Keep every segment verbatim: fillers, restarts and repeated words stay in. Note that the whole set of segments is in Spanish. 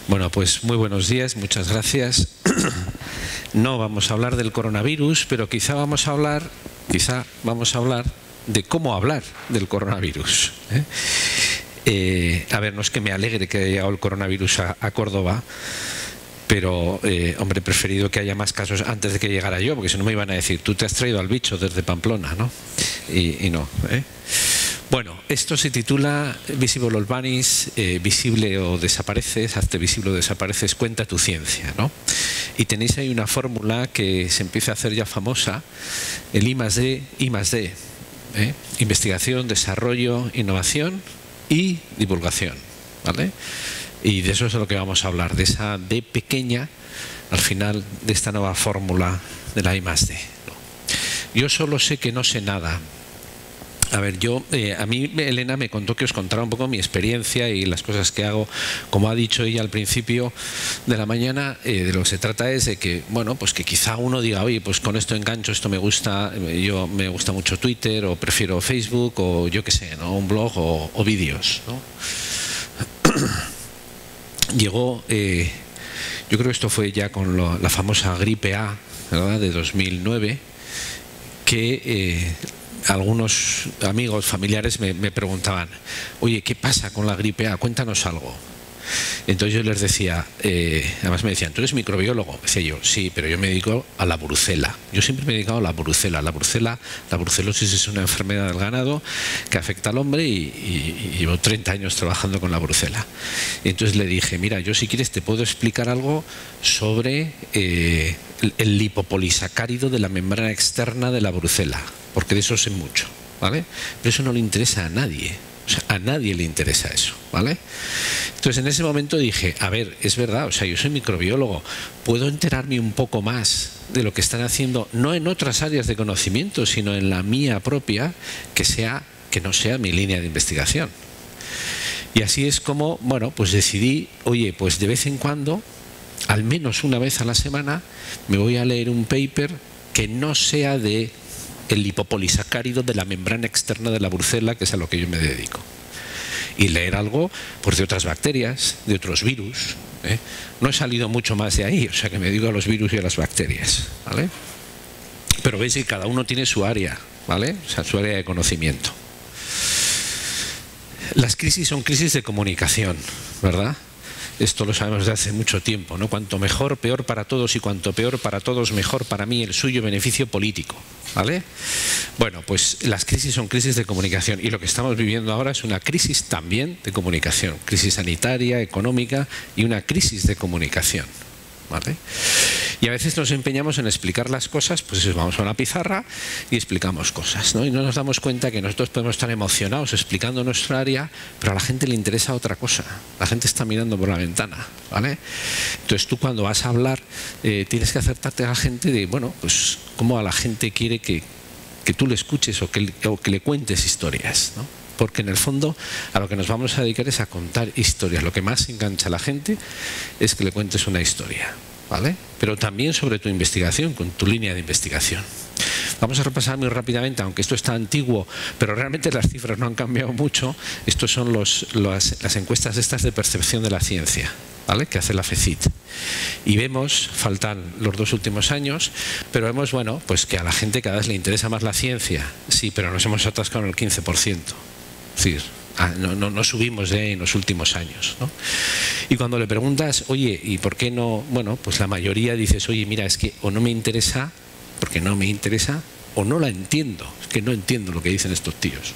Bueno, pues muy buenos días, muchas gracias. No vamos a hablar del coronavirus, pero quizá vamos a hablar, quizá vamos a hablar de cómo hablar del coronavirus. ¿eh? Eh, a ver, no es que me alegre que haya llegado el coronavirus a, a Córdoba, pero, eh, hombre, he preferido que haya más casos antes de que llegara yo, porque si no me iban a decir, tú te has traído al bicho desde Pamplona, ¿no? Y, y no, ¿eh? Bueno, esto se titula Visible or Vanish, eh, visible o desapareces, hazte visible o desapareces, cuenta tu ciencia, ¿no? Y tenéis ahí una fórmula que se empieza a hacer ya famosa, el I más D, I más D, ¿eh? Investigación, desarrollo, innovación y divulgación, ¿vale? Y de eso es de lo que vamos a hablar, de esa D pequeña al final de esta nueva fórmula de la I más D, ¿no? Yo solo sé que no sé nada. A ver, yo, eh, a mí Elena me contó que os contara un poco mi experiencia y las cosas que hago. Como ha dicho ella al principio de la mañana, eh, de lo que se trata es de que, bueno, pues que quizá uno diga, oye, pues con esto engancho, esto me gusta, yo me gusta mucho Twitter o prefiero Facebook o yo qué sé, ¿no? Un blog o, o vídeos, ¿no? Llegó, eh, yo creo que esto fue ya con lo, la famosa gripe A, ¿verdad?, de dos mil nueve, que eh, algunos amigos, familiares me, me preguntaban, oye, ¿qué pasa con la gripe A? Cuéntanos algo. Entonces yo les decía, eh, además me decían, ¿tú eres microbiólogo? Decía yo, sí, pero yo me dedico a la brucela. Yo siempre me he dedicado a la brucela. La brucela, la brucelosis es una enfermedad del ganado que afecta al hombre y, y, y llevo treinta años trabajando con la brucela. Y entonces le dije, mira, yo si quieres te puedo explicar algo sobre eh, el, el lipopolisacárido de la membrana externa de la brucela, porque de eso sé mucho, ¿vale? Pero eso no le interesa a nadie. O sea, a nadie le interesa eso, ¿vale? Entonces en ese momento dije, a ver, es verdad, o sea, yo soy microbiólogo, puedo enterarme un poco más de lo que están haciendo, no en otras áreas de conocimiento, sino en la mía propia, que sea, que no sea mi línea de investigación. Y así es como, bueno, pues decidí, oye, pues de vez en cuando, al menos una vez a la semana, me voy a leer un paper que no sea de el lipopolisacárido de la membrana externa de la brucela, que es a lo que yo me dedico. Y leer algo pues de otras bacterias, de otros virus, ¿eh? No he salido mucho más de ahí, o sea que me dedico a los virus y a las bacterias, ¿vale? Pero veis que cada uno tiene su área, ¿vale? O sea, su área de conocimiento. Las crisis son crisis de comunicación, ¿verdad? Esto lo sabemos desde hace mucho tiempo, ¿no? Cuanto mejor, peor para todos, y cuanto peor para todos, mejor para mí, el suyo beneficio político, ¿vale? Bueno, pues las crisis son crisis de comunicación y lo que estamos viviendo ahora es una crisis también de comunicación, crisis sanitaria, económica y una crisis de comunicación, ¿vale? Y a veces nos empeñamos en explicar las cosas, pues eso, vamos a una pizarra y explicamos cosas, ¿no? Y no nos damos cuenta que nosotros podemos estar emocionados explicando nuestra área, pero a la gente le interesa otra cosa. La gente está mirando por la ventana, ¿vale? Entonces tú cuando vas a hablar eh, tienes que acertarte a la gente de, bueno, pues cómo a la gente quiere que, que tú le escuches o que, o que le cuentes historias, ¿no? Porque en el fondo a lo que nos vamos a dedicar es a contar historias. Lo que más engancha a la gente es que le cuentes una historia, ¿vale? Pero también sobre tu investigación, con tu línea de investigación. Vamos a repasar muy rápidamente, aunque esto está antiguo, pero realmente las cifras no han cambiado mucho. Estos son los, los, las encuestas estas de percepción de la ciencia, ¿vale?, que hace la FECIT. Y vemos, faltan los dos últimos años, pero vemos, bueno, pues que a la gente cada vez le interesa más la ciencia. Sí, pero nos hemos atascado en el quince por ciento. Es decir, Ah, no, no, no subimos de en los últimos años, ¿no? Y cuando le preguntas, oye, ¿y por qué no? Bueno, pues la mayoría dices, oye, mira, es que o no me interesa, porque no me interesa, o no la entiendo, es que no entiendo lo que dicen estos tíos.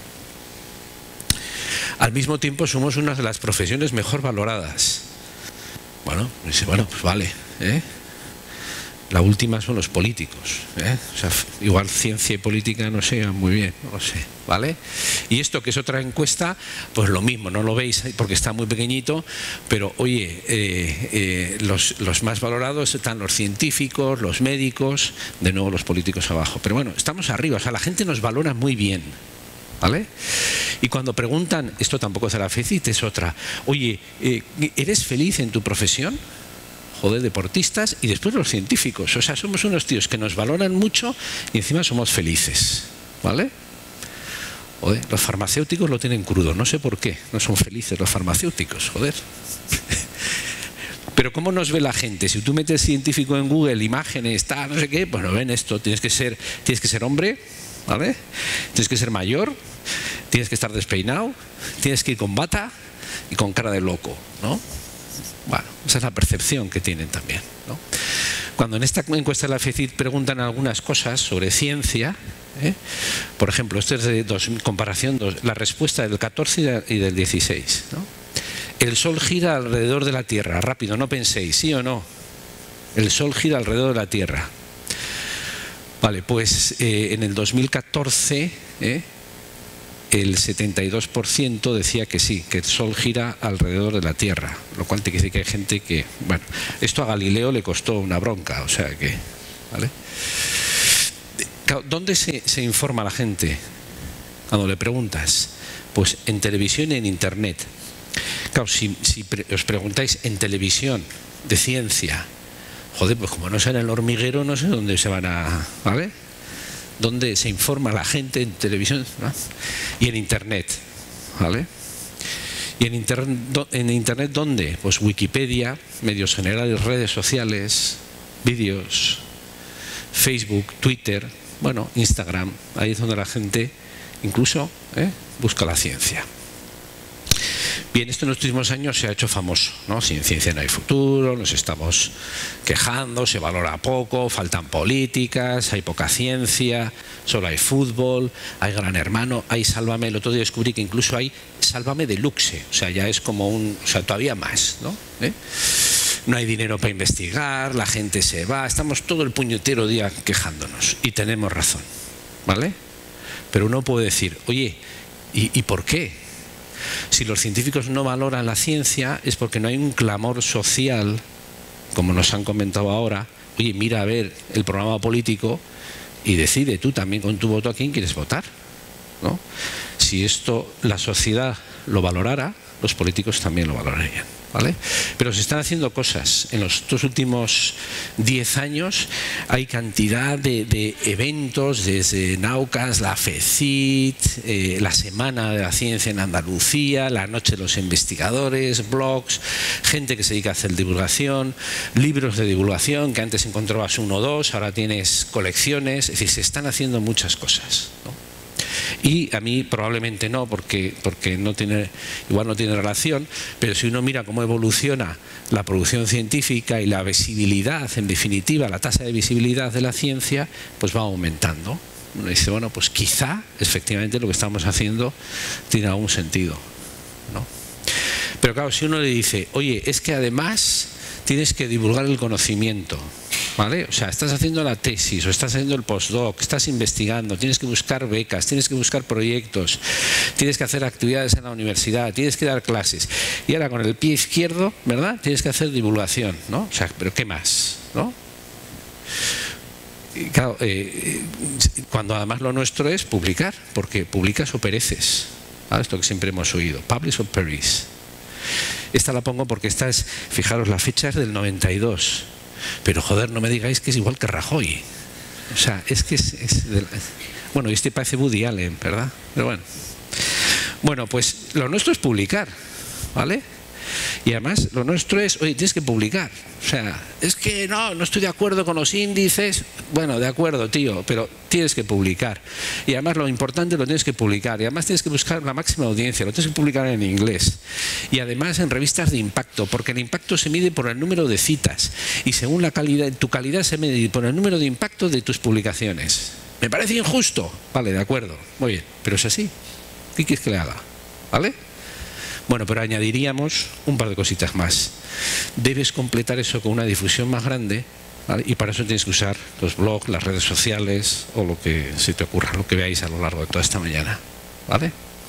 Al mismo tiempo somos una de las profesiones mejor valoradas. Bueno, dice, bueno, pues vale, ¿eh? La última son los políticos, ¿eh? O sea, igual ciencia y política no se llevan muy bien, no lo sé, ¿vale? Y esto que es otra encuesta, pues lo mismo, no lo veis porque está muy pequeñito, pero oye, eh, eh, los, los más valorados están los científicos, los médicos, de nuevo los políticos abajo. Pero bueno, estamos arriba, o sea, la gente nos valora muy bien, ¿vale? Y cuando preguntan, esto tampoco es de la FECIT, es otra, oye, eh, ¿eres feliz en tu profesión? Joder, deportistas y después los científicos. O sea, somos unos tíos que nos valoran mucho y encima somos felices, ¿vale? Joder, los farmacéuticos lo tienen crudo, no sé por qué, no son felices los farmacéuticos, joder. Pero ¿cómo nos ve la gente? Si tú metes científico en Google, imágenes, tal, no sé qué, pues no ven esto. Tienes que ser, tienes que ser hombre, ¿vale? Tienes que ser mayor, tienes que estar despeinado, tienes que ir con bata y con cara de loco, ¿no? Bueno, esa es la percepción que tienen también, ¿no? Cuando en esta encuesta de la F E C I T preguntan algunas cosas sobre ciencia, ¿eh? Por ejemplo, esto es de dos, comparación, dos, la respuesta del catorce y del dieciséis, ¿no? El Sol gira alrededor de la Tierra, rápido, no penséis, ¿sí o no? El Sol gira alrededor de la Tierra. Vale, pues eh, en el dos mil catorce ¿eh? el setenta y dos por ciento decía que sí, que el Sol gira alrededor de la Tierra, lo cual te quiere decir que hay gente que, bueno, esto a Galileo le costó una bronca, o sea que, ¿vale? ¿Dónde se, se informa la gente cuando le preguntas? Pues en televisión y en internet. Claro, si, si pre, os preguntáis en televisión de ciencia, joder, pues como no sea en el hormiguero, no sé dónde se van a, ¿vale? Donde se informa la gente en televisión, ¿no? Y en internet, ¿vale? Y en internet, en internet ¿dónde? Pues Wikipedia, medios generales, redes sociales, vídeos, Facebook, Twitter, bueno, Instagram. Ahí es donde la gente incluso ¿eh? busca la ciencia. Bien, esto en los últimos años se ha hecho famoso, ¿no? Sin ciencia no hay futuro, nos estamos quejando, se valora poco, faltan políticas, hay poca ciencia, solo hay fútbol, hay Gran Hermano, hay Sálvame. El otro día descubrí que incluso hay Sálvame Deluxe, o sea, ya es como un, o sea, todavía más, ¿no? ¿Eh? No hay dinero para investigar, la gente se va, estamos todo el puñetero día quejándonos y tenemos razón, ¿vale? Pero uno puede decir, oye, ¿y, y por qué? Si los científicos no valoran la ciencia es porque no hay un clamor social, como nos han comentado ahora. Oye, mira a ver el programa político y decide tú también con tu voto a quién quieres votar, ¿no? Si esto la sociedad lo valorara, los políticos también lo valorarían, ¿vale? Pero se están haciendo cosas. En los dos últimos diez años hay cantidad de, de eventos, desde Naucas, la F E C I T, eh, la Semana de la Ciencia en Andalucía, la Noche de los Investigadores, blogs, gente que se dedica a hacer divulgación, libros de divulgación, que antes encontrabas uno o dos, ahora tienes colecciones. Es decir, se están haciendo muchas cosas, ¿no? Y a mí probablemente no, porque, porque no tiene, igual no tiene relación, pero si uno mira cómo evoluciona la producción científica y la visibilidad, en definitiva, la tasa de visibilidad de la ciencia, pues va aumentando. Uno dice, bueno, pues quizá efectivamente lo que estamos haciendo tiene algún sentido, ¿no? Pero claro, si uno le dice, oye, es que además tienes que divulgar el conocimiento, ¿vale? O sea, estás haciendo la tesis o estás haciendo el postdoc, estás investigando, tienes que buscar becas, tienes que buscar proyectos, tienes que hacer actividades en la universidad, tienes que dar clases. Y ahora con el pie izquierdo, ¿verdad? Tienes que hacer divulgación, ¿no? O sea, ¿pero qué más? ¿No? Y claro, eh, cuando además lo nuestro es publicar, porque publicas o pereces, ¿vale? Esto que siempre hemos oído, publish or perish. Esta la pongo porque esta es, fijaros, la fecha es del noventa y dos. Pero joder, no me digáis que es igual que Rajoy. O sea, es que es... es de la... Bueno, y este parece Woody Allen, ¿verdad? Pero bueno. Bueno, pues lo nuestro es publicar, ¿vale? Y además lo nuestro es, oye, tienes que publicar. O sea, es que no, no estoy de acuerdo con los índices. Bueno, de acuerdo, tío, pero tienes que publicar. Y además lo importante lo tienes que publicar. Y además tienes que buscar la máxima audiencia. Lo tienes que publicar en inglés. Y además en revistas de impacto, porque el impacto se mide por el número de citas. Y según la calidad, tu calidad se mide por el número de impacto de tus publicaciones. ¿Me parece injusto? Vale, de acuerdo. Muy bien, pero es así. ¿Qué quieres que le haga? ¿Vale? Bueno, pero añadiríamos un par de cositas más. Debes completar eso con una difusión más grande, ¿vale? Y para eso tienes que usar los blogs, las redes sociales o lo que se te ocurra, lo que veáis a lo largo de toda esta mañana, ¿vale?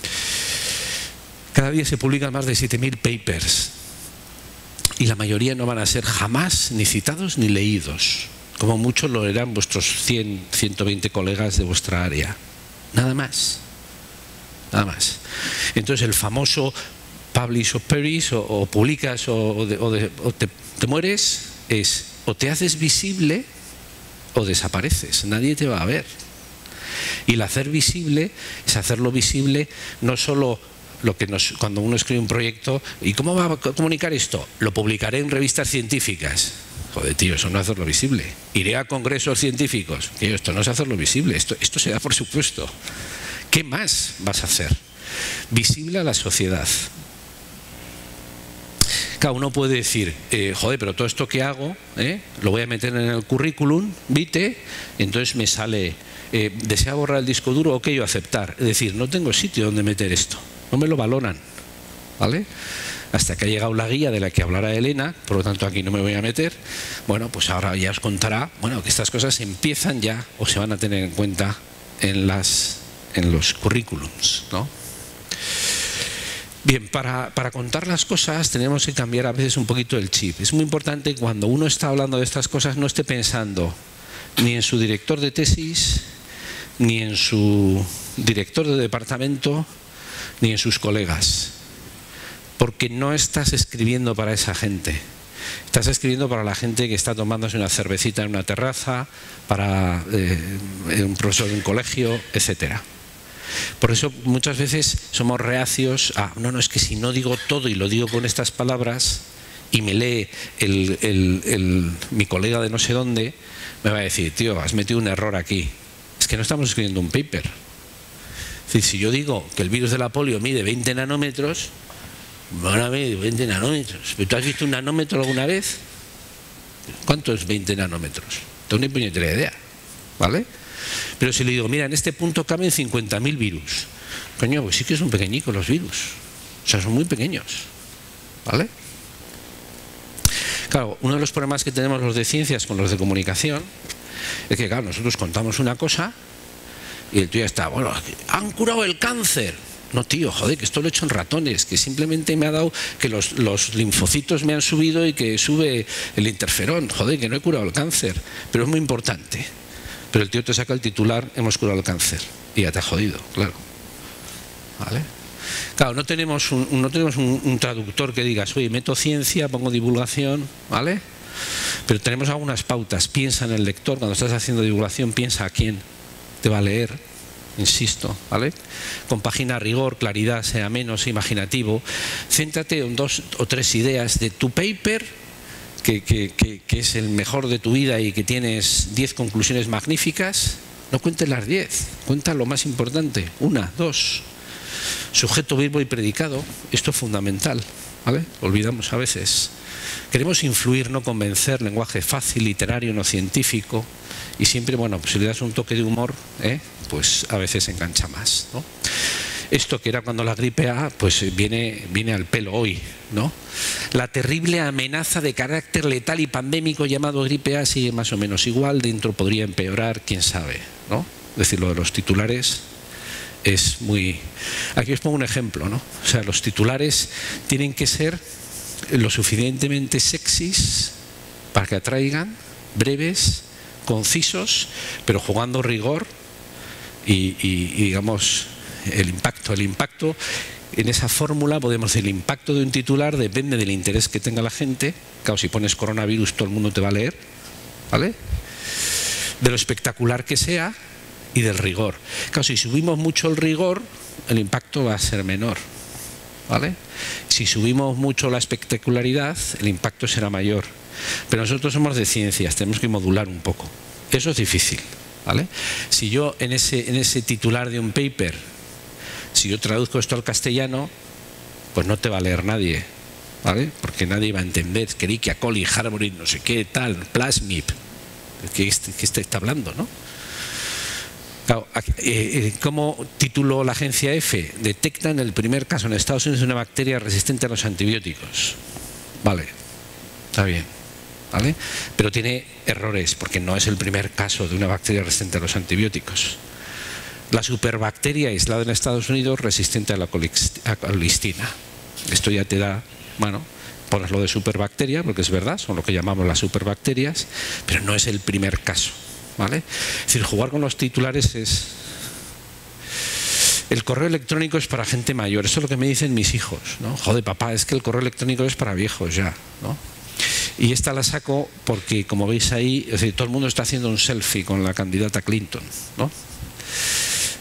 Cada día se publican más de siete mil papers y la mayoría no van a ser jamás ni citados ni leídos. Como mucho lo eran vuestros cien, ciento veinte colegas de vuestra área. Nada más. Nada más. Entonces el famoso publish or perish, o, o publicas o, o, de, o, de, o te, te mueres, es o te haces visible o desapareces, nadie te va a ver. Y el hacer visible es hacerlo visible no solo lo que nos, cuando uno escribe un proyecto, ¿y cómo va a comunicar esto? Lo publicaré en revistas científicas. Joder, tío, eso no es hacerlo visible. Iré a congresos científicos. Tío, esto no es hacerlo visible, esto, esto se da por supuesto. ¿Qué más vas a hacer? Visible a la sociedad. Claro, uno puede decir, eh, joder, pero todo esto que hago, eh, lo voy a meter en el currículum, vite, y entonces me sale, eh, ¿desea borrar el disco duro? Ok, o aceptar. Es decir, no tengo sitio donde meter esto, no me lo valoran, ¿vale? Hasta que ha llegado la guía de la que hablará Elena, por lo tanto aquí no me voy a meter. Bueno, pues ahora ya os contará, bueno, que estas cosas empiezan ya o se van a tener en cuenta en, las, en los currículums, ¿no? Bien, para, para contar las cosas tenemos que cambiar a veces un poquito el chip. Es muy importante cuando uno está hablando de estas cosas no esté pensando ni en su director de tesis, ni en su director de departamento, ni en sus colegas. Porque no estás escribiendo para esa gente. Estás escribiendo para la gente que está tomándose una cervecita en una terraza, para eh, un profesor de un colegio, etcétera. Por eso muchas veces somos reacios a, no, no, es que si no digo todo y lo digo con estas palabras y me lee el, el, el, mi colega de no sé dónde, me va a decir, tío, has metido un error aquí. Es que no estamos escribiendo un paper. Es decir, si yo digo que el virus de la polio mide veinte nanómetros, van a medir veinte nanómetros. ¿Pero tú has visto un nanómetro alguna vez? ¿Cuánto es veinte nanómetros? Tengo ni puñetera idea, ¿vale? Pero si le digo, mira, en este punto caben cincuenta mil virus. Coño, pues sí que son pequeñicos los virus. O sea, son muy pequeños, ¿vale? Claro, uno de los problemas que tenemos los de ciencias con los de comunicación es que, claro, nosotros contamos una cosa y el tío ya está, bueno, han curado el cáncer. No, tío, joder, que esto lo he hecho en ratones, que simplemente me ha dado que los, los linfocitos me han subido y que sube el interferón. Joder, que no he curado el cáncer, pero es muy importante. Pero el tío te saca el titular, hemos curado el cáncer, y ya te ha jodido, claro. ¿Vale? Claro, no tenemos un, no tenemos un, un traductor que digas, oye, meto ciencia, pongo divulgación, ¿vale? Pero tenemos algunas pautas. Piensa en el lector, cuando estás haciendo divulgación, piensa a quién te va a leer, insisto, ¿vale? Compagina rigor, claridad, sea menos imaginativo. Céntrate en dos o tres ideas de tu paper, que, que, que, que es el mejor de tu vida y que tienes diez conclusiones magníficas. No cuentes las diez, cuenta lo más importante, una, dos. Sujeto, verbo y predicado, esto es fundamental, ¿vale? Olvidamos a veces. Queremos influir, no convencer, lenguaje fácil, literario, no científico, y siempre, bueno, pues si le das un toque de humor, ¿eh? Pues a veces engancha más, ¿no? Esto que era cuando la gripe A, pues viene, viene al pelo hoy, ¿no? La terrible amenaza de carácter letal y pandémico llamado gripe A sigue más o menos igual, dentro podría empeorar, quién sabe, ¿no? Es decir, lo de los titulares es muy... Aquí os pongo un ejemplo, ¿no? O sea, los titulares tienen que ser lo suficientemente sexys para que atraigan, breves, concisos, pero jugando rigor y, y, y digamos... El impacto, el impacto en esa fórmula podemos decir, el impacto de un titular depende del interés que tenga la gente. Claro, si pones coronavirus todo el mundo te va a leer, ¿vale? De lo espectacular que sea y del rigor. Claro, si subimos mucho el rigor, el impacto va a ser menor, ¿vale? Si subimos mucho la espectacularidad, el impacto será mayor. Pero nosotros somos de ciencias, tenemos que modular un poco. Eso es difícil, ¿vale? Si yo en ese, en ese titular de un paper, si yo traduzco esto al castellano, pues no te va a leer nadie, ¿vale? Porque nadie va a entender, Escherichia coli, Harvard, no sé qué, tal, Plasmid, ¿qué, qué está hablando, no? Claro, eh, ¿cómo tituló la agencia EFE? Detectan el primer caso en Estados Unidos de una bacteria resistente a los antibióticos. Vale, está bien, ¿vale? Pero tiene errores, porque no es el primer caso de una bacteria resistente a los antibióticos. La superbacteria aislada en Estados Unidos resistente a la colistina. Esto ya te da, bueno, pones lo de superbacteria, porque es verdad, son lo que llamamos las superbacterias, pero no es el primer caso, ¿vale? Es decir, jugar con los titulares es... El correo electrónico es para gente mayor, eso es lo que me dicen mis hijos, ¿no? Joder, papá, es que el correo electrónico es para viejos ya, ¿no? Y esta la saco porque, como veis ahí, es decir, todo el mundo está haciendo un selfie con la candidata Clinton, ¿no?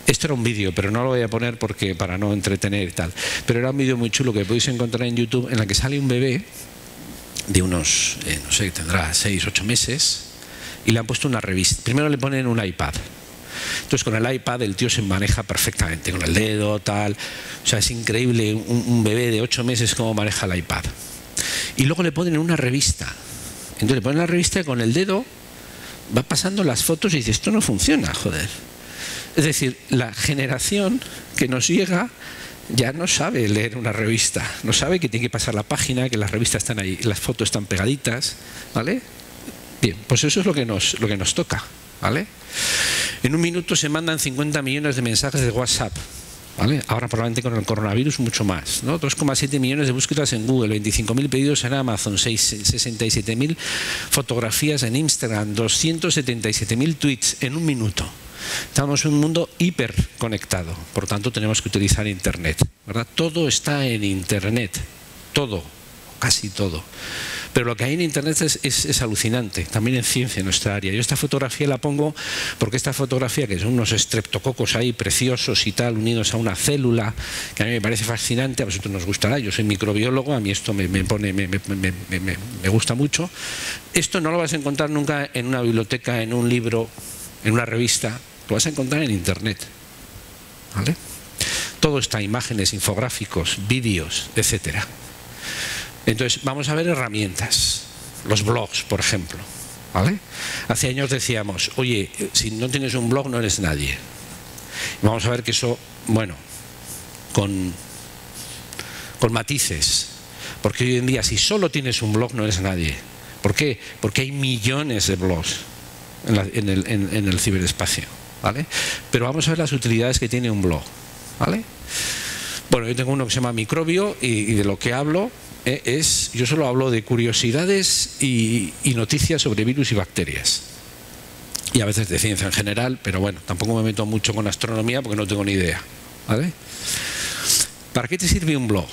Esto era un vídeo, pero no lo voy a poner porque para no entretener y tal. Pero era un vídeo muy chulo que podéis encontrar en YouTube en la que sale un bebé de unos, eh, no sé, tendrá seis, ocho meses y le han puesto una revista. Primero le ponen un iPad. Entonces con el iPad el tío se maneja perfectamente, con el dedo, tal. O sea, es increíble un, un bebé de ocho meses cómo maneja el iPad. Y luego le ponen una revista. Entonces le ponen la revista y con el dedo va pasando las fotos y dice, esto no funciona, joder. Es decir, la generación que nos llega ya no sabe leer una revista, no sabe que tiene que pasar la página, que las revistas están ahí, las fotos están pegaditas, ¿vale? Bien, pues eso es lo que nos, lo que nos toca, ¿vale? En un minuto se mandan cincuenta millones de mensajes de WhatsApp, ¿vale? Ahora probablemente con el coronavirus mucho más, ¿no? dos coma siete millones de búsquedas en Google, veinticinco mil pedidos en Amazon, sesenta y siete mil fotografías en Instagram, doscientos setenta y siete mil tweets en un minuto. Estamos en un mundo hiperconectado, por tanto tenemos que utilizar Internet, ¿verdad? Todo está en Internet, todo, casi todo. Pero lo que hay en Internet es, es, es alucinante, también en ciencia, en nuestra área. Yo esta fotografía la pongo porque esta fotografía, que son unos estreptococos ahí preciosos y tal, unidos a una célula, que a mí me parece fascinante, a vosotros nos gustará, yo soy microbiólogo, a mí esto me, me, pone, me, me, me, me, me gusta mucho. Esto no lo vas a encontrar nunca en una biblioteca, en un libro, en una revista, lo vas a encontrar en Internet, ¿vale? Todo está, imágenes, infográficos, vídeos, etcétera. Entonces, vamos a ver herramientas, los blogs, por ejemplo, ¿vale? Hace años decíamos, oye, si no tienes un blog no eres nadie. Y vamos a ver que eso, bueno, con, con matices, porque hoy en día si solo tienes un blog no eres nadie. ¿Por qué? Porque hay millones de blogs en, la, en, el, en, en el ciberespacio, ¿vale? Pero vamos a ver las utilidades que tiene un blog, ¿vale? Bueno, yo tengo uno que se llama Microbio y, y de lo que hablo eh, es, yo solo hablo de curiosidades y, y noticias sobre virus y bacterias. Y a veces de ciencia en general, pero bueno, tampoco me meto mucho con astronomía porque no tengo ni idea, ¿vale? ¿Para qué te sirve un blog?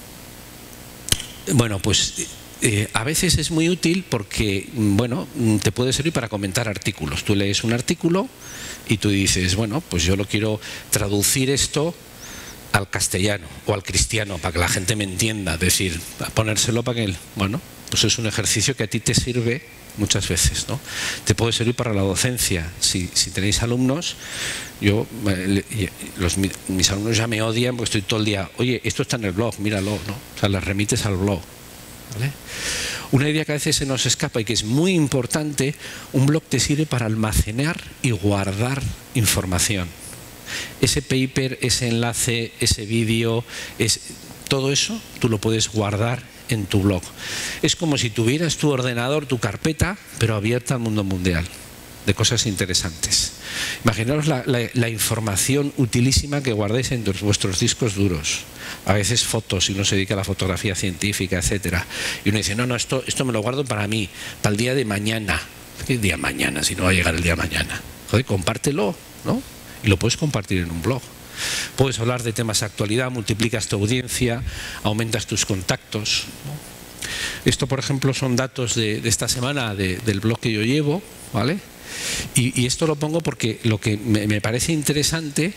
Bueno, pues eh, a veces es muy útil porque, bueno, te puede servir para comentar artículos. Tú lees un artículo y tú dices, bueno, pues yo lo quiero traducir esto al castellano o al cristiano para que la gente me entienda, es decir, ponérselo para que, bueno, pues es un ejercicio que a ti te sirve muchas veces, ¿no? Te puede servir para la docencia. Si, si tenéis alumnos, yo, los, mis alumnos ya me odian porque estoy todo el día, oye, esto está en el blog, míralo, ¿no? O sea, les remites al blog, ¿vale? Una idea que a veces se nos escapa y que es muy importante, un blog te sirve para almacenar y guardar información. Ese paper, ese enlace, ese vídeo, es, todo eso tú lo puedes guardar en tu blog. Es como si tuvieras tu ordenador, tu carpeta, pero abierta al mundo mundial, de cosas interesantes. Imaginaos la, la, la información utilísima que guardáis en vuestros discos duros. A veces fotos, y uno se dedica a la fotografía científica, etcétera. Y uno dice, no, no, esto, esto me lo guardo para mí, para el día de mañana. ¿Qué día mañana si no va a llegar el día mañana? Joder, compártelo, ¿no? Y lo puedes compartir en un blog. Puedes hablar de temas de actualidad, multiplicas tu audiencia, aumentas tus contactos, ¿no? Esto, por ejemplo, son datos de, de esta semana de, del blog que yo llevo, ¿vale? Y, y esto lo pongo porque lo que me, me parece interesante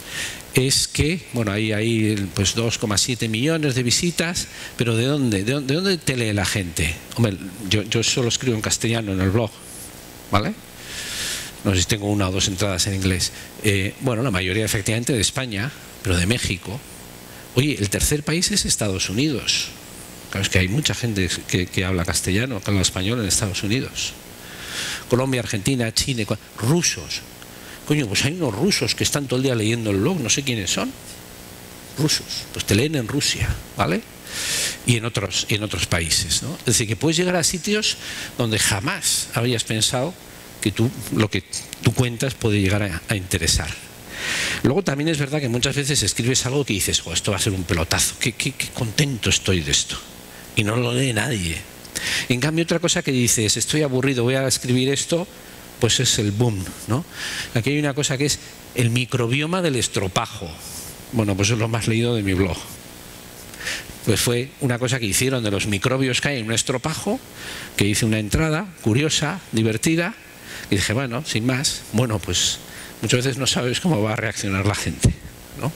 es que, bueno, hay, hay pues dos coma siete millones de visitas, pero ¿de dónde? ¿De dónde, de dónde te lee la gente? Hombre, yo, yo solo escribo en castellano en el blog, ¿vale? No sé si tengo una o dos entradas en inglés. Eh, bueno, la mayoría efectivamente de España, pero de México. Oye, el tercer país es Estados Unidos. Claro, es que hay mucha gente que, que habla castellano, que habla español en Estados Unidos. Colombia, Argentina, Chile, rusos. Coño, pues hay unos rusos que están todo el día leyendo el blog, no sé quiénes son. Rusos, pues te leen en Rusia, ¿vale? Y en otros, y en otros países, ¿no? Es decir, que puedes llegar a sitios donde jamás habrías pensado que tú, lo que tú cuentas puede llegar a, a interesar. Luego también es verdad que muchas veces escribes algo que dices, oh, esto va a ser un pelotazo, qué, qué, qué contento estoy de esto, y no lo lee nadie. En cambio, otra cosa que dices, estoy aburrido, voy a escribir esto, pues es el boom, ¿no? Aquí hay una cosa que es el microbioma del estropajo. Bueno, pues es lo más leído de mi blog. Pues fue una cosa que hicieron de los microbios que hay en un estropajo, que hice una entrada curiosa, divertida, y dije, bueno, sin más, bueno, pues muchas veces no sabes cómo va a reaccionar la gente, ¿no?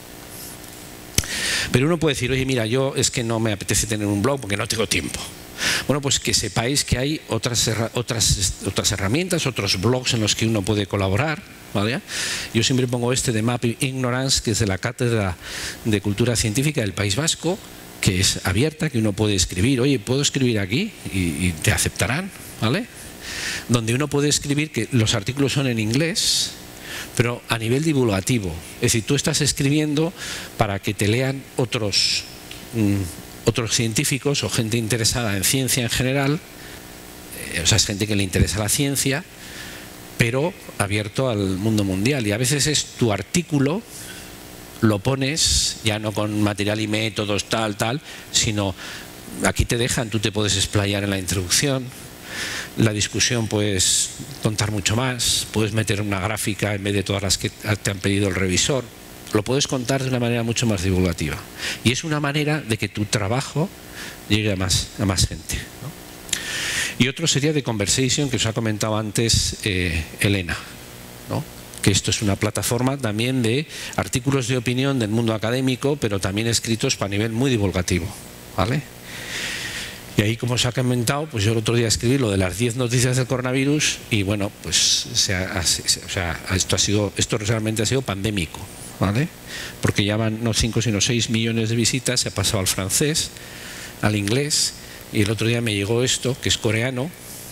Pero uno puede decir, oye, mira, yo es que no me apetece tener un blog porque no tengo tiempo. Bueno, pues que sepáis que hay otras, otras, otras herramientas, otros blogs en los que uno puede colaborar, ¿vale? Yo siempre pongo este de Map Ignorance, que es de la Cátedra de Cultura Científica del País Vasco, que es abierta, que uno puede escribir, oye, ¿puedo escribir aquí? Y, y te aceptarán, ¿vale? Donde uno puede escribir, que los artículos son en inglés, pero a nivel divulgativo. Es decir, tú estás escribiendo para que te lean otros, mmm, otros científicos o gente interesada en ciencia en general, eh, o sea, es gente que le interesa la ciencia, pero abierto al mundo mundial. Y a veces es tu artículo, lo pones ya no con material y métodos, tal, tal, sino aquí te dejan, tú te puedes explayar en la introducción. La discusión puedes contar mucho más, puedes meter una gráfica en vez de todas las que te han pedido el revisor, lo puedes contar de una manera mucho más divulgativa y es una manera de que tu trabajo llegue a más, a más gente, ¿no? Y otro sería The Conversation, que os ha comentado antes eh, Elena, ¿no? Que esto es una plataforma también de artículos de opinión del mundo académico, pero también escritos para nivel muy divulgativo, ¿vale? Y ahí, como os ha comentado, pues yo el otro día escribí lo de las diez noticias del coronavirus y bueno, pues se ha, se, o sea, esto ha sido, esto realmente ha sido pandémico, ¿vale? Porque ya van no cinco sino seis millones de visitas, se ha pasado al francés, al inglés, y el otro día me llegó esto, que es coreano,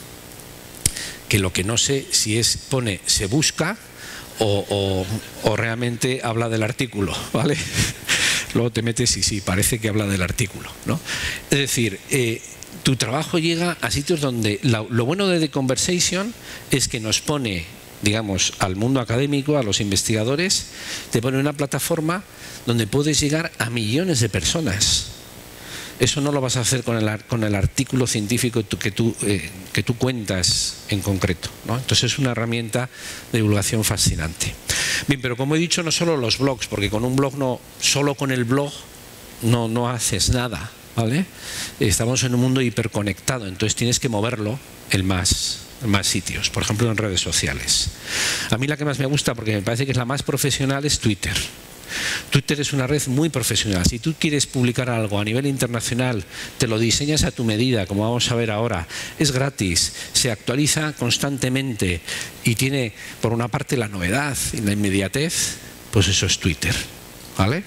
que lo que no sé si es, pone se busca o, o, o realmente habla del artículo, ¿vale? Luego te metes y sí, parece que habla del artículo, ¿no? Es decir, eh, tu trabajo llega a sitios donde la, lo bueno de The Conversation es que nos pone, digamos, al mundo académico, a los investigadores, te pone una plataforma donde puedes llegar a millones de personas. Eso no lo vas a hacer con el, con el artículo científico que tú, eh, que tú cuentas en concreto, ¿no? Entonces es una herramienta de divulgación fascinante. Bien, pero como he dicho, no solo los blogs, porque con un blog no, solo con el blog no, no haces nada, ¿vale? Estamos en un mundo hiperconectado, entonces tienes que moverlo en más, en más sitios, por ejemplo en redes sociales. A mí la que más me gusta, porque me parece que es la más profesional, es Twitter. Twitter es una red muy profesional. Si tú quieres publicar algo a nivel internacional, te lo diseñas a tu medida, como vamos a ver ahora. Es gratis, se actualiza constantemente y tiene, por una parte, la novedad y la inmediatez. Pues eso es Twitter, ¿vale?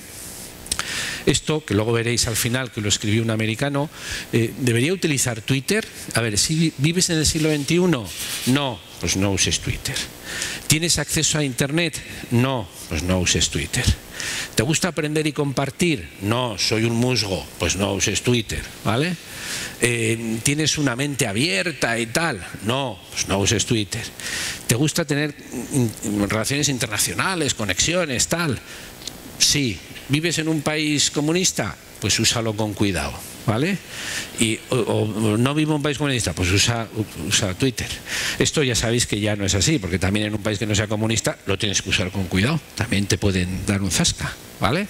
Esto, que luego veréis al final, que lo escribió un americano, eh, ¿debería utilizar Twitter? A ver, si vives en el siglo veintiuno, no, pues no uses Twitter. ¿Tienes acceso a Internet? No, pues no uses Twitter. ¿Te gusta aprender y compartir? No, soy un musgo, pues no uses Twitter, ¿vale? Eh, ¿Tienes una mente abierta y tal? No, pues no uses Twitter. ¿Te gusta tener relaciones internacionales, conexiones, tal? Sí. ¿Vives en un país comunista? Pues úsalo con cuidado, ¿vale? Y, o, o no vivo en un país comunista, pues usa, usa Twitter. Esto ya sabéis que ya no es así, porque también en un país que no sea comunista lo tienes que usar con cuidado. También te pueden dar un zasca, ¿vale?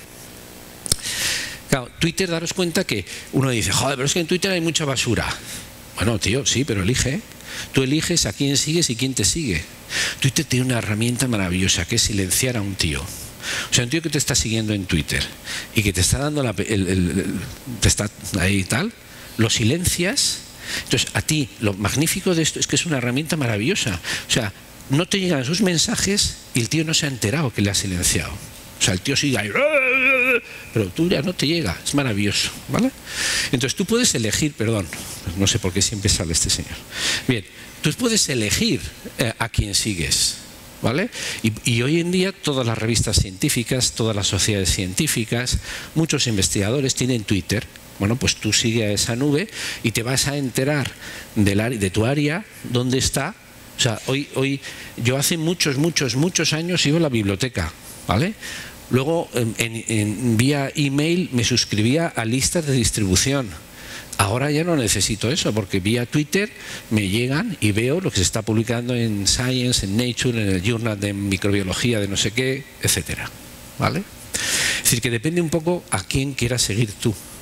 Claro, Twitter, daros cuenta que uno dice, joder, pero es que en Twitter hay mucha basura. Bueno, tío, sí, pero elige. Tú eliges a quién sigues y quién te sigue. Twitter tiene una herramienta maravillosa, que es silenciar a un tío. O sea, un tío que te está siguiendo en Twitter y que te está dando la, el, el, el, te está ahí y tal, lo silencias. Entonces, a ti, lo magnífico de esto es que es una herramienta maravillosa. O sea, no te llegan sus mensajes y el tío no se ha enterado que le has silenciado. O sea, el tío sigue ahí, pero tú ya no te llega. Es maravilloso, ¿vale? Entonces, tú puedes elegir, perdón, no sé por qué siempre sale este señor. Bien, tú puedes elegir eh, a quién sigues, ¿vale? Y, y hoy en día todas las revistas científicas, todas las sociedades científicas, muchos investigadores tienen Twitter. Bueno, pues tú sigue a esa nube y te vas a enterar del, de tu área, dónde está. O sea, hoy, hoy yo hace muchos, muchos, muchos años iba a la biblioteca, ¿vale? Luego, en, en, en, vía email me suscribía a listas de distribución. Ahora ya no necesito eso, porque vía Twitter me llegan y veo lo que se está publicando en Science, en Nature, en el Journal de Microbiología de no sé qué, etcétera, ¿vale? Es decir, que depende un poco a quién quieras seguir tú,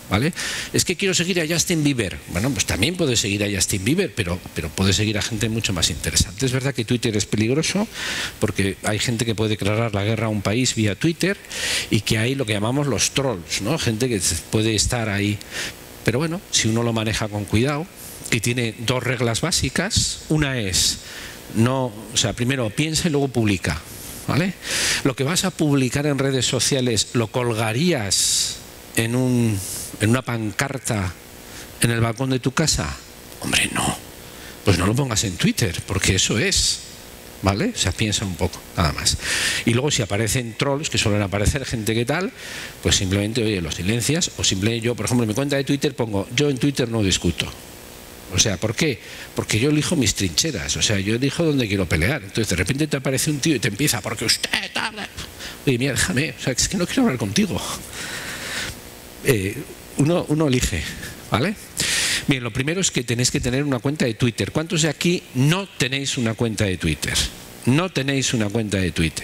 ¿vale? Es que quiero seguir a Justin Bieber. Bueno, pues también puedes seguir a Justin Bieber, pero, pero puedes seguir a gente mucho más interesante. Es verdad que Twitter es peligroso porque hay gente que puede declarar la guerra a un país vía Twitter y que hay lo que llamamos los trolls, ¿no? Gente que puede estar ahí. Pero bueno, si uno lo maneja con cuidado y tiene dos reglas básicas, una es, no, o sea, primero piensa y luego publica, ¿vale? Lo que vas a publicar en redes sociales, ¿lo colgarías en un... en una pancarta en el balcón de tu casa? Hombre, no. Pues no lo pongas en Twitter, porque eso es, ¿vale? O sea, piensa un poco, nada más. Y luego si aparecen trolls, que suelen aparecer gente que tal, pues simplemente, oye, los silencias, o simplemente yo, por ejemplo, en mi cuenta de Twitter pongo, yo en Twitter no discuto. O sea, ¿por qué? Porque yo elijo mis trincheras, o sea, yo elijo dónde quiero pelear. Entonces, de repente te aparece un tío y te empieza, porque usted... Oye, mira, déjame, o sea, es que no quiero hablar contigo. Eh, Uno, uno elige, ¿vale? Bien, lo primero es que tenéis que tener una cuenta de Twitter. ¿Cuántos de aquí no tenéis una cuenta de Twitter? No tenéis una cuenta de Twitter.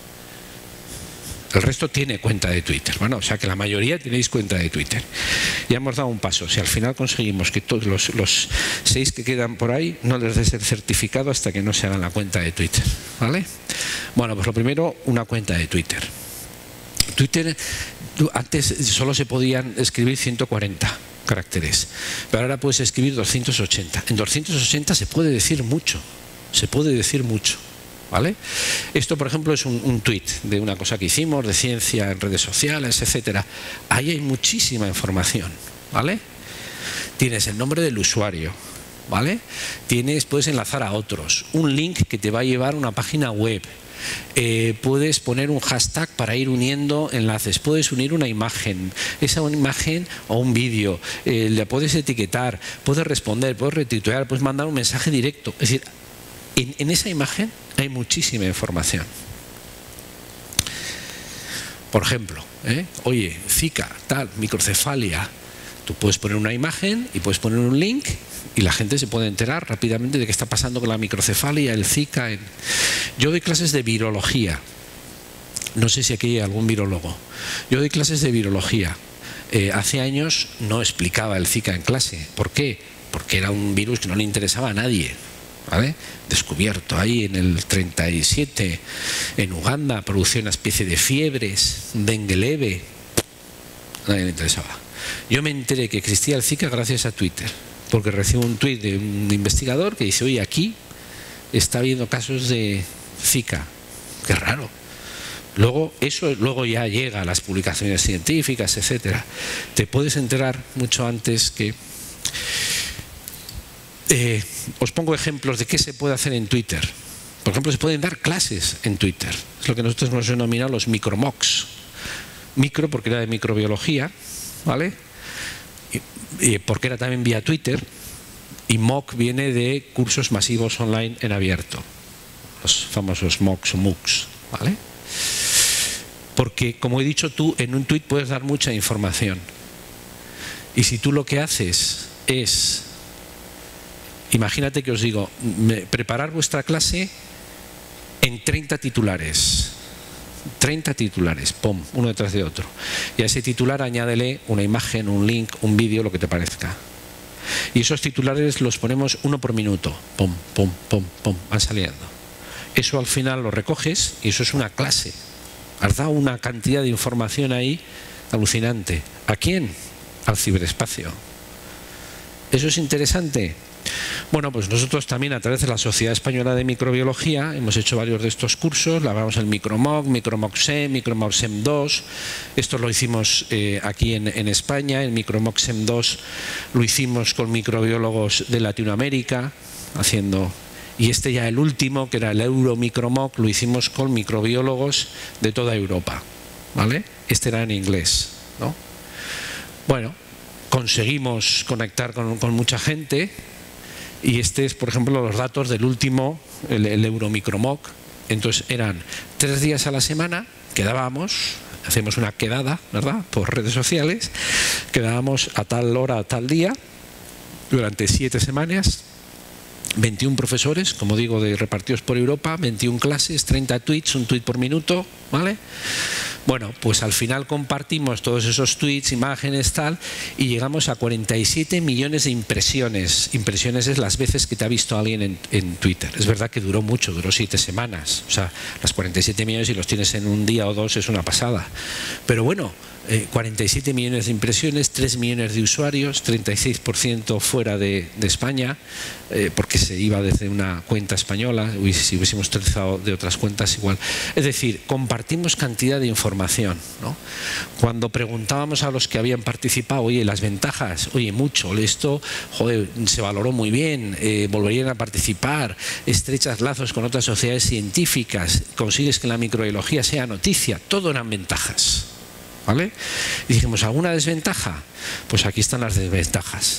El resto tiene cuenta de Twitter. Bueno, o sea que la mayoría tenéis cuenta de Twitter. Ya hemos dado un paso. Si al final conseguimos que todos los, los seis que quedan por ahí no les des el certificado hasta que no se hagan la cuenta de Twitter, ¿vale? Bueno, pues lo primero, una cuenta de Twitter. Twitter... Antes solo se podían escribir ciento cuarenta caracteres, pero ahora puedes escribir doscientos ochenta. En doscientos ochenta se puede decir mucho, se puede decir mucho, ¿vale? Esto, por ejemplo, es un, un tuit de una cosa que hicimos, de ciencia en redes sociales, etcétera. Ahí hay muchísima información, ¿vale? Tienes el nombre del usuario, ¿vale? Tienes, puedes enlazar a otros, un link que te va a llevar a una página web. Eh, puedes poner un hashtag para ir uniendo enlaces, puedes unir una imagen, esa imagen o un vídeo, eh, la puedes etiquetar, puedes responder, puedes retuitear, puedes mandar un mensaje directo. Es decir, en, en esa imagen hay muchísima información. Por ejemplo, ¿eh? oye, Zika, tal, microcefalia. Tú puedes poner una imagen y puedes poner un link y la gente se puede enterar rápidamente de qué está pasando con la microcefalia, el Zika. En... Yo doy clases de virología. No sé si aquí hay algún virólogo. Yo doy clases de virología. Eh, hace años no explicaba el Zika en clase. ¿Por qué? Porque era un virus que no le interesaba a nadie, ¿vale? Descubierto ahí en el treinta y siete en Uganda, producía una especie de fiebres, dengue leve. A nadie le interesaba. Yo me enteré que existía el Zika gracias a Twitter, porque recibo un tuit de un investigador que dice, oye, aquí está habiendo casos de Zika. Qué raro. Luego, eso luego ya llega a las publicaciones científicas, etcétera. Te puedes enterar mucho antes que... Eh, os pongo ejemplos de qué se puede hacer en Twitter. Por ejemplo, se pueden dar clases en Twitter. Es lo que nosotros hemos denominado los micromocks. Micro porque era de microbiología, ¿vale? Y, y porque era también vía Twitter. Y mock viene de cursos masivos online en abierto. Los famosos mocks o MOOCs, ¿vale? Porque, como he dicho, tú en un tweet puedes dar mucha información. Y si tú lo que haces es... Imagínate que os digo, preparar vuestra clase en treinta titulares. treinta titulares, pum, uno detrás de otro. Y a ese titular añádele una imagen, un link, un vídeo, lo que te parezca. Y esos titulares los ponemos uno por minuto. Pum, pum, pum, pum, van saliendo. Eso al final lo recoges y eso es una clase. Has dado una cantidad de información ahí alucinante. ¿A quién? Al ciberespacio. ¿Eso es interesante? Bueno, pues nosotros también a través de la Sociedad Española de Microbiología hemos hecho varios de estos cursos. Hablamos el Micromoc, Micromoc-SEM, Micromoc-SEM dos. Esto lo hicimos eh, aquí en, en España. El Micromoc-SEM dos lo hicimos con microbiólogos de Latinoamérica, haciendo... Y este ya el último, que era el Euromicromoc, lo hicimos con microbiólogos de toda Europa, ¿vale? Este era en inglés, ¿no? Bueno, conseguimos conectar con, con mucha gente. Y este es, por ejemplo, los datos del último, el, el Euromicromoc. Entonces eran tres días a la semana, quedábamos, hacemos una quedada, ¿verdad?, por redes sociales, quedábamos a tal hora, a tal día, durante siete semanas, veintiún profesores, como digo, de repartidos por Europa, veintiún clases, treinta tweets, un tweet por minuto, ¿vale? Bueno, pues al final compartimos todos esos tweets, imágenes, tal, y llegamos a cuarenta y siete millones de impresiones. Impresiones es las veces que te ha visto alguien en, en Twitter. Es verdad que duró mucho, duró siete semanas. O sea, las cuarenta y siete millones, si los tienes en un día o dos, es una pasada. Pero bueno, eh, cuarenta y siete millones de impresiones, tres millones de usuarios, treinta y seis por ciento fuera de, de España, eh, porque se iba desde una cuenta española, si hubiésemos utilizado de otras cuentas igual. Es decir, compartimos cantidad de información, ¿no? Cuando preguntábamos a los que habían participado, oye, las ventajas, oye, mucho, esto, joder, se valoró muy bien, eh, volverían a participar, estrechas lazos con otras sociedades científicas, consigues que la microbiología sea noticia, todo eran ventajas, ¿vale? Y dijimos, ¿alguna desventaja? Pues aquí están las desventajas.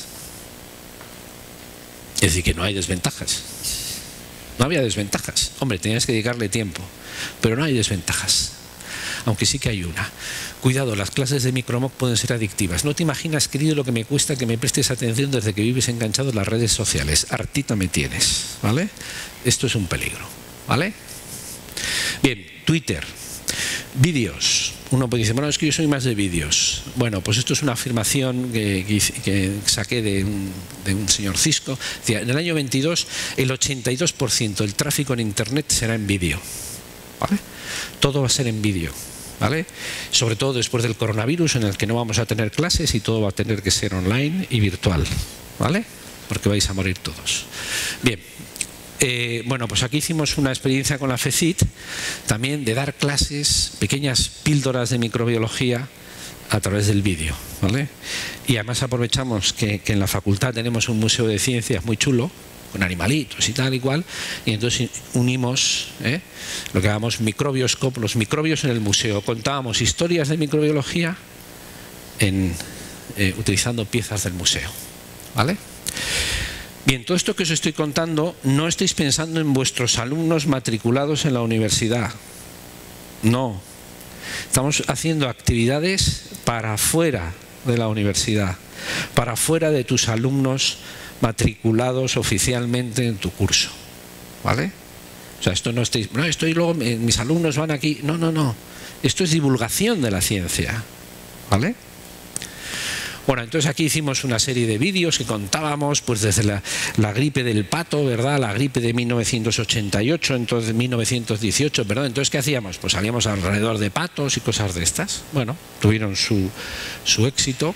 Es decir, que no hay desventajas. No había desventajas. Hombre, tenías que dedicarle tiempo, pero no hay desventajas. Aunque sí que hay una. Cuidado, las clases de Micromoc pueden ser adictivas. No te imaginas, querido, lo que me cuesta que me prestes atención desde que vives enganchado en las redes sociales. Hartita me tienes, ¿vale? Esto es un peligro, ¿vale? Bien, Twitter. Vídeos. Uno puede decir, bueno, es que yo soy más de vídeos. Bueno, pues esto es una afirmación que, que, que saqué de un, de un señor Cisco. Decía, en el año veintidós, el ochenta y dos por ciento del tráfico en Internet será en vídeo, ¿vale? Todo va a ser en vídeo, ¿vale? Sobre todo después del coronavirus, en el que no vamos a tener clases y todo va a tener que ser online y virtual, ¿vale? Porque vais a morir todos. Bien. Eh, bueno, pues aquí hicimos una experiencia con la FECIT también de dar clases, pequeñas píldoras de microbiología a través del vídeo, ¿vale? Y además aprovechamos que, que en la facultad tenemos un museo de ciencias muy chulo, con animalitos y tal y cual, y entonces unimos ¿eh? lo que llamamos microbioscopio, los microbios en el museo. Contábamos historias de microbiología en, eh, utilizando piezas del museo, ¿vale? Bien, todo esto que os estoy contando, no estáis pensando en vuestros alumnos matriculados en la universidad. No. Estamos haciendo actividades para afuera de la universidad, para afuera de tus alumnos matriculados oficialmente en tu curso, ¿vale? O sea, esto no estáis, no, estoy luego, mis alumnos van aquí. No, no, no. Esto es divulgación de la ciencia, ¿vale? Bueno, entonces aquí hicimos una serie de vídeos que contábamos pues desde la, la gripe del pato, ¿verdad? La gripe de mil novecientos ochenta y ocho, entonces mil novecientos dieciocho, ¿verdad? Entonces, ¿qué hacíamos? Pues salíamos alrededor de patos y cosas de estas. Bueno, tuvieron su, su éxito,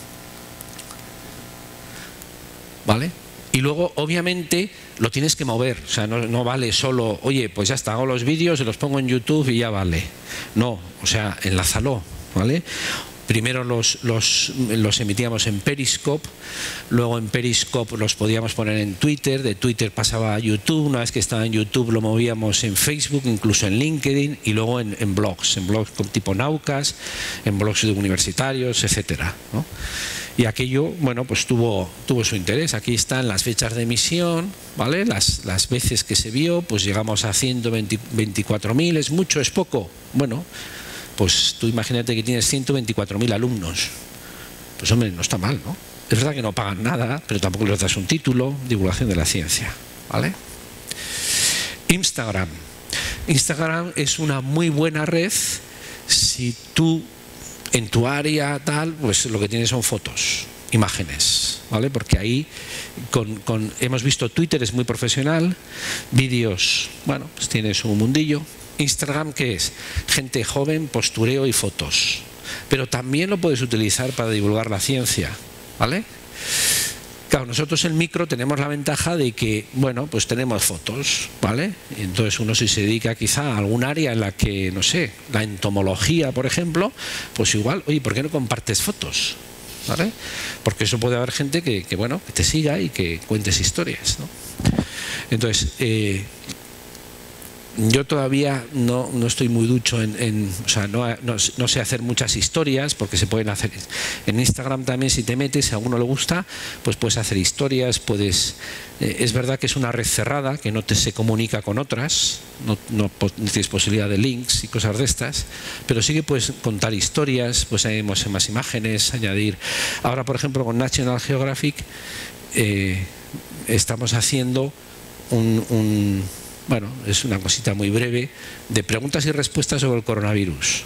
¿vale? Y luego, obviamente, lo tienes que mover. O sea, no, no vale solo, oye, pues ya está, hago los vídeos, los pongo en YouTube y ya vale. No, o sea, enlázalo, ¿vale? Primero los, los, los emitíamos en Periscope, luego en Periscope los podíamos poner en Twitter, de Twitter pasaba a YouTube, una vez que estaba en YouTube lo movíamos en Facebook, incluso en LinkedIn y luego en, en blogs, en blogs tipo Naucas, en blogs de universitarios, etcétera, ¿no? Y aquello, bueno, pues tuvo, tuvo su interés. Aquí están las fechas de emisión, ¿vale? Las, las veces que se vio, pues llegamos a ciento veinticuatro mil, ¿es mucho, es poco? Bueno, pues tú imagínate que tienes ciento veinticuatro mil alumnos. Pues hombre, no está mal, ¿no? Es verdad que no pagan nada, pero tampoco les das un título, divulgación de la ciencia, ¿vale? Instagram. Instagram es una muy buena red si tú en tu área tal, pues lo que tienes son fotos, imágenes, ¿vale? Porque ahí con, con, hemos visto Twitter es muy profesional, vídeos, bueno, pues tienes un mundillo. Instagram, ¿qué es? Gente joven, postureo y fotos. Pero también lo puedes utilizar para divulgar la ciencia, ¿vale? Claro, nosotros en Micro tenemos la ventaja de que, bueno, pues tenemos fotos, ¿vale? Y entonces uno si se dedica quizá a algún área en la que, no sé, la entomología, por ejemplo, pues igual, oye, ¿por qué no compartes fotos? ¿Vale? Porque eso puede haber gente que, que bueno, que te siga y que cuentes historias, ¿no? Entonces, eh, yo todavía no, no estoy muy ducho en, en o sea, no, no, no sé hacer muchas historias porque se pueden hacer en Instagram también. Si te metes, si a alguno le gusta, pues puedes hacer historias, puedes, eh, es verdad que es una red cerrada que no te se comunica con otras, no, no, no tienes posibilidad de links y cosas de estas, pero sí que puedes contar historias, pues añadimos más imágenes, añadir. Ahora, por ejemplo, con National Geographic eh, estamos haciendo un, un bueno, es una cosita muy breve, de preguntas y respuestas sobre el coronavirus,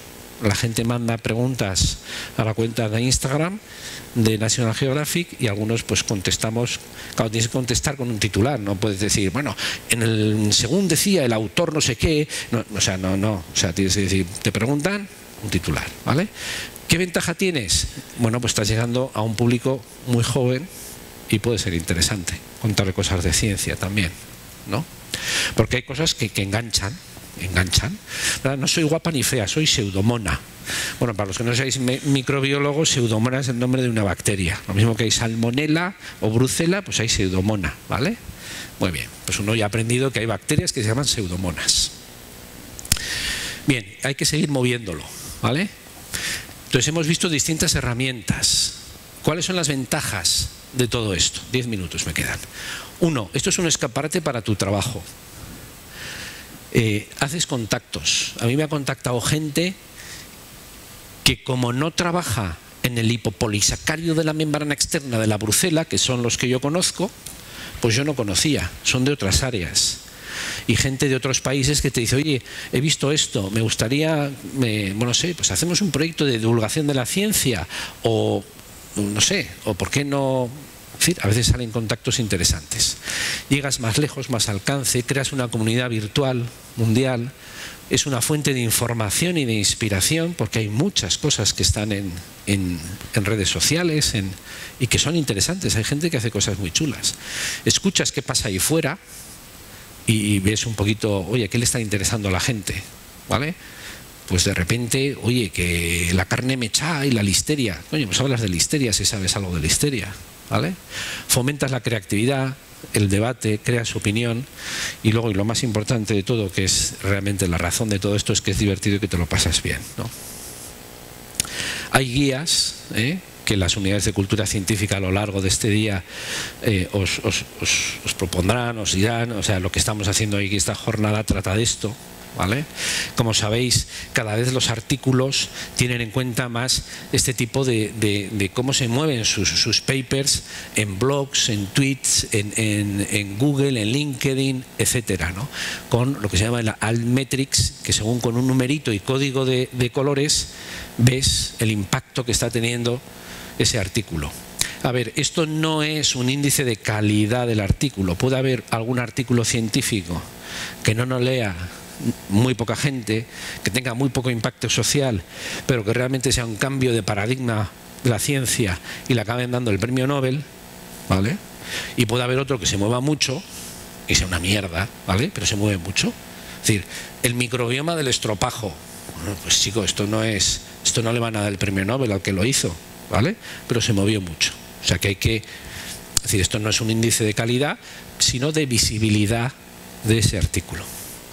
la gente manda preguntas a la cuenta de Instagram de National Geographic y algunos pues contestamos. Claro, tienes que contestar con un titular, no puedes decir, bueno, en el según decía el autor no sé qué, no, o sea, no, no, o sea, tienes que decir, te preguntan, un titular, ¿vale? ¿Qué ventaja tienes? Bueno, pues estás llegando a un público muy joven y puede ser interesante contarle cosas de ciencia también, ¿no? Porque hay cosas que, que enganchan, enganchan. ¿Verdad? No soy guapa ni fea, soy pseudomona. Bueno, para los que no seáis microbiólogos, pseudomona es el nombre de una bacteria. Lo mismo que hay salmonela o brucela, pues hay pseudomona, ¿vale? Muy bien, pues uno ya ha aprendido que hay bacterias que se llaman pseudomonas. Bien, hay que seguir moviéndolo, ¿vale? Entonces hemos visto distintas herramientas. ¿Cuáles son las ventajas de todo esto? Diez minutos me quedan. Uno, esto es un escaparate para tu trabajo. Eh, haces contactos. A mí me ha contactado gente que, como no trabaja en el hipopolisacárido de la membrana externa de la brucela, que son los que yo conozco, pues yo no conocía, son de otras áreas. Y gente de otros países que te dice, oye, he visto esto, me gustaría, me, bueno, no sé, pues hacemos un proyecto de divulgación de la ciencia, o no sé, o por qué no. En fin, a veces salen contactos interesantes. Llegas más lejos, más alcance, creas una comunidad virtual, mundial. Es una fuente de información y de inspiración, porque hay muchas cosas que están en, en, en redes sociales en, y que son interesantes. Hay gente que hace cosas muy chulas. Escuchas qué pasa ahí fuera y ves un poquito, oye, ¿qué le está interesando a la gente? ¿Vale? Pues de repente, oye, que la carne mechada y la listeria. Oye, pues hablas de listeria si sabes algo de listeria, ¿vale? Fomentas la creatividad, el debate, creas opinión y luego, y lo más importante de todo, que es realmente la razón de todo esto, es que es divertido y que te lo pasas bien, ¿no? Hay guías, ¿eh?, que las unidades de cultura científica a lo largo de este día eh, os, os, os, os propondrán, os dirán, o sea, lo que estamos haciendo aquí, esta jornada trata de esto, ¿vale? Como sabéis, cada vez los artículos tienen en cuenta más este tipo de, de, de cómo se mueven sus, sus papers en blogs, en tweets, en, en, en Google, en LinkedIn, etcétera, ¿no? Con lo que se llama la Altmetrics, que según con un numerito y código de, de colores ves el impacto que está teniendo ese artículo. A ver, esto no es un índice de calidad del artículo. Puede haber algún artículo científico que no nos lea muy poca gente, que tenga muy poco impacto social, pero que realmente sea un cambio de paradigma de la ciencia y le acaben dando el premio Nobel, ¿vale? Y puede haber otro que se mueva mucho y sea una mierda, ¿vale? Pero se mueve mucho. Es decir, el microbioma del estropajo. Bueno, pues chico, esto no es, esto no le van a dar el premio Nobel al que lo hizo, ¿vale? Pero se movió mucho. O sea que hay que, es decir, esto no es un índice de calidad, sino de visibilidad de ese artículo.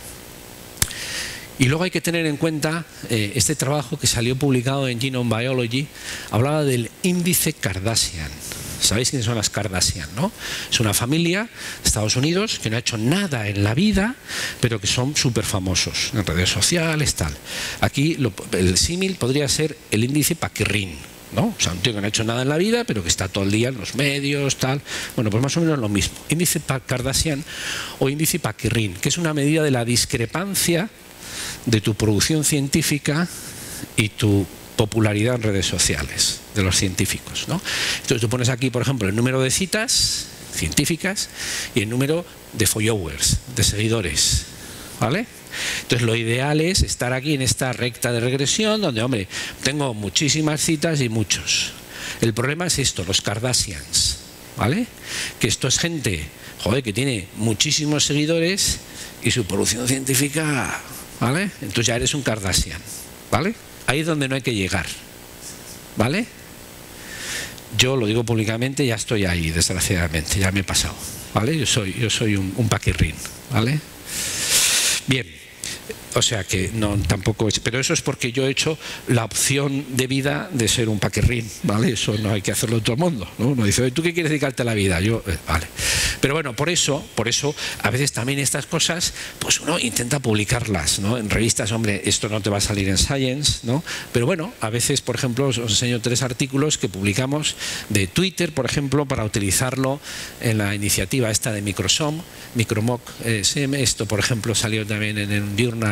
Y luego hay que tener en cuenta eh, este trabajo que salió publicado en Genome Biology, hablaba del índice Kardashian. ¿Sabéis quiénes son las Kardashian, no? Es una familia de Estados Unidos que no ha hecho nada en la vida, pero que son súper famosos en redes sociales, tal. Aquí lo, el símil podría ser el índice Paquirrín, ¿no? O sea, un tío que no ha hecho nada en la vida, pero que está todo el día en los medios, tal. Bueno, pues más o menos lo mismo. Índice Kardashian o índice Paquirrín, que es una medida de la discrepancia de tu producción científica y tu popularidad en redes sociales de los científicos, ¿no? Entonces tú pones aquí, por ejemplo, el número de citas científicas y el número de followers, de seguidores, ¿vale? Entonces lo ideal es estar aquí en esta recta de regresión donde, hombre, tengo muchísimas citas y muchos. El problema es esto, los Kardashians, ¿vale? Que esto es gente, joder, que tiene muchísimos seguidores y su producción científica, ¿vale? Entonces ya eres un Kardashian, ¿vale? Ahí es donde no hay que llegar, ¿vale? Yo lo digo públicamente, ya estoy ahí, desgraciadamente, ya me he pasado, ¿vale? Yo soy, yo soy un, un paquirrín, ¿vale? Bien. O sea que no, tampoco es, pero eso es porque yo he hecho la opción de vida de ser un paquirrín, ¿vale? Eso no hay que hacerlo todo el mundo, ¿no? Uno dice, ¿tú qué quieres dedicarte a la vida? Yo, eh, vale. Pero bueno, por eso, por eso, a veces también estas cosas, pues uno intenta publicarlas, ¿no? En revistas, hombre, esto no te va a salir en Science, ¿no? Pero bueno, a veces, por ejemplo, os enseño tres artículos que publicamos de Twitter, por ejemplo, para utilizarlo en la iniciativa esta de Microsom, Micromoc S M. Esto, por ejemplo, salió también en un journal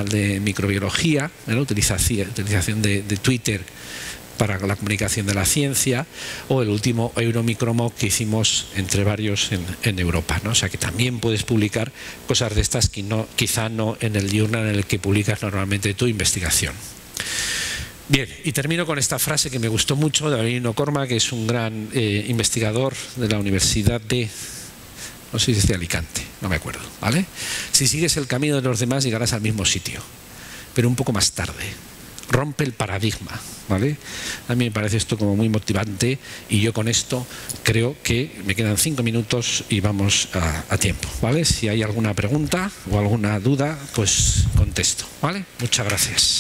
Internacional de Microbiología, ¿eh? la utilización, utilización de, de Twitter para la comunicación de la ciencia, o el último Euromicromoc que hicimos entre varios en, en Europa, ¿no? O sea que también puedes publicar cosas de estas que no, quizá no en el journal en el que publicas normalmente tu investigación. Bien, y termino con esta frase que me gustó mucho de David Corma, que es un gran eh, investigador de la Universidad de, no sé si es de Alicante, no me acuerdo, ¿vale? Si sigues el camino de los demás llegarás al mismo sitio, pero un poco más tarde. Rompe el paradigma, ¿vale? A mí me parece esto como muy motivante y yo con esto creo que me quedan cinco minutos y vamos a, a tiempo, ¿vale? Si hay alguna pregunta o alguna duda, pues contesto, ¿vale? Muchas gracias.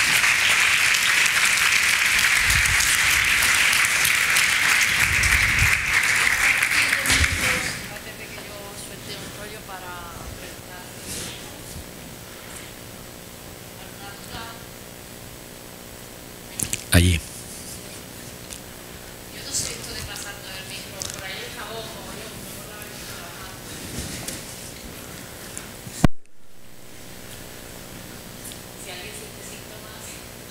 Allí. Yo no sé esto de pasando el micro, por ahí el jabón, como yo, por la vez trabajando. Si alguien siente síntomas.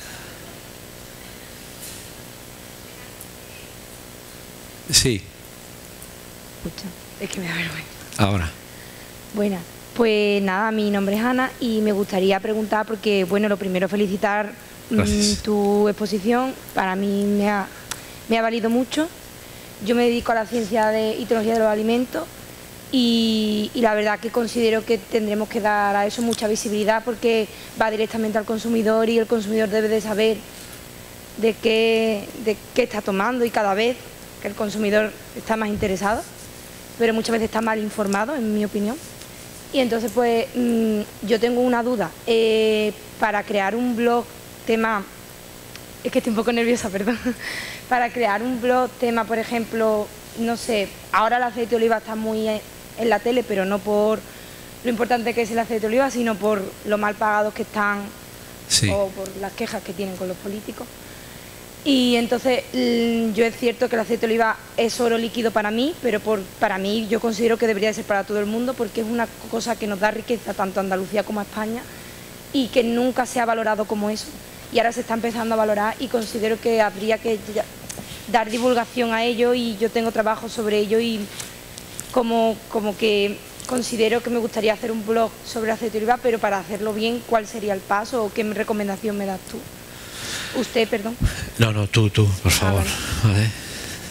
Sí. Escucha, es que me da vergüenza. Ahora. Bueno, pues nada, mi nombre es Ana y me gustaría preguntar, porque, bueno, lo primero felicitar Gracias. tu exposición. Para mí me ha, me ha valido mucho. Yo me dedico a la ciencia de, y tecnología de los alimentos y, y la verdad que considero que tendremos que dar a eso mucha visibilidad, porque va directamente al consumidor y el consumidor debe de saber de qué, de qué está tomando, y cada vez que el consumidor está más interesado, pero muchas veces está mal informado, en mi opinión. Y entonces pues mmm, yo tengo una duda. Eh, para crear un blog tema, es que estoy un poco nerviosa, perdón, para crear un blog tema, por ejemplo, no sé, ahora el aceite de oliva está muy en la tele, pero no por lo importante que es el aceite de oliva, sino por lo mal pagados que están, sí, o por las quejas que tienen con los políticos. Y entonces yo es cierto que el aceite de oliva es oro líquido para mí, pero por, para mí yo considero que debería ser para todo el mundo, porque es una cosa que nos da riqueza tanto a Andalucía como a España y que nunca se ha valorado como eso. Y ahora se está empezando a valorar y considero que habría que dar divulgación a ello, y yo tengo trabajo sobre ello y como, como que considero que me gustaría hacer un blog sobre aceite de oliva, pero para hacerlo bien, ¿cuál sería el paso o qué recomendación me das tú? Usted, perdón. No, no, tú, tú, por favor. Ah, vale. ¿Vale?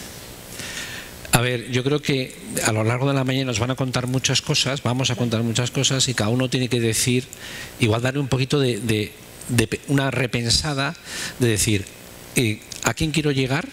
A ver, yo creo que a lo largo de la mañana nos van a contar muchas cosas, vamos a contar muchas cosas y cada uno tiene que decir, igual darle un poquito de, de, de una repensada, de decir eh, a quién quiero llegar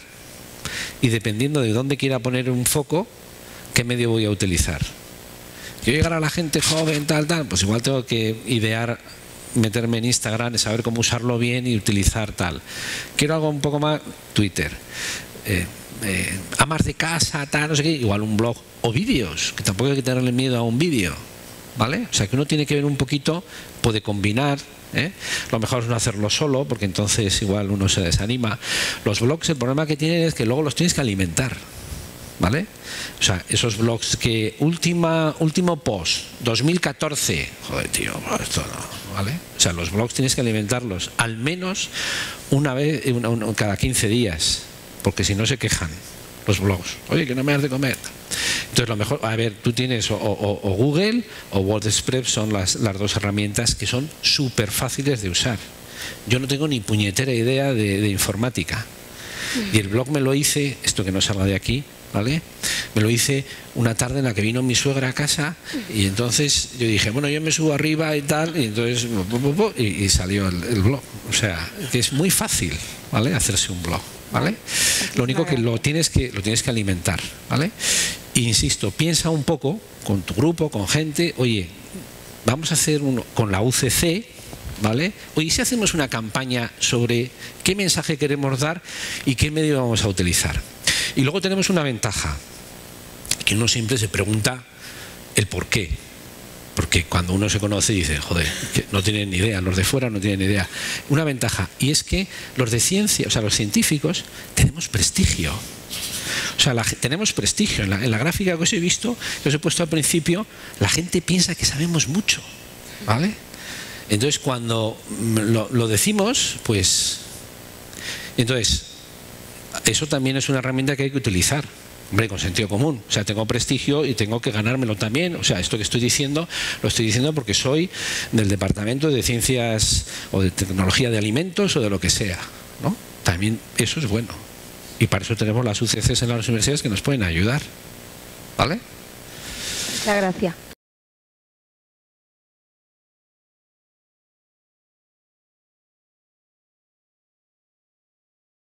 y dependiendo de dónde quiera poner un foco, qué medio voy a utilizar. Quiero llegar a la gente joven, tal, tal, pues igual tengo que idear, meterme en Instagram, saber cómo usarlo bien y utilizar tal. Quiero algo un poco más, Twitter. Eh, eh, amas de casa, tal, no sé qué, igual un blog o vídeos, que tampoco hay que tenerle miedo a un vídeo, ¿vale? O sea, que uno tiene que ver un poquito, puede combinar, ¿eh? Lo mejor es no hacerlo solo, porque entonces igual uno se desanima. Los blogs, el problema que tienen es que luego los tienes que alimentar, ¿vale? O sea, esos blogs que última, último post, dos mil catorce, joder, tío, esto no, ¿vale? O sea, los blogs tienes que alimentarlos al menos una vez, una, una, cada quince días, porque si no se quejan los blogs. Oye, que no me das de comer. Entonces, lo mejor, a ver, tú tienes o, o, o Google o WordPress, son las, las dos herramientas que son súper fáciles de usar. Yo no tengo ni puñetera idea de, de informática. Y el blog me lo hice, esto que no salga de aquí, ¿vale? Me lo hice una tarde en la que vino mi suegra a casa y entonces yo dije, bueno, yo me subo arriba y tal, y entonces y, y salió el, el blog. O sea, que es muy fácil, ¿vale? Hacerse un blog, ¿vale? Lo único que lo tienes que lo tienes que alimentar, ¿vale? E insisto, piensa un poco con tu grupo, con gente, oye, vamos a hacer uno con la U C C, ¿vale? Oye, si hacemos una campaña sobre qué mensaje queremos dar y qué medio vamos a utilizar. Y luego tenemos una ventaja, que uno siempre se pregunta el por qué. Porque cuando uno se conoce dice, joder, que no tienen ni idea, los de fuera no tienen ni idea. Una ventaja, y es que los de ciencia, o sea, los científicos, tenemos prestigio. O sea, la, tenemos prestigio. En la, en la gráfica que os he visto, que os he puesto al principio, la gente piensa que sabemos mucho, ¿vale? Entonces, cuando lo, lo decimos, pues... Entonces, eso también es una herramienta que hay que utilizar. Hombre, con sentido común. O sea, tengo prestigio y tengo que ganármelo también. O sea, esto que estoy diciendo, lo estoy diciendo porque soy del Departamento de Ciencias o de Tecnología de Alimentos o de lo que sea, ¿no? También eso es bueno. Y para eso tenemos las U C Cs en las universidades que nos pueden ayudar. ¿Vale? Muchas gracias.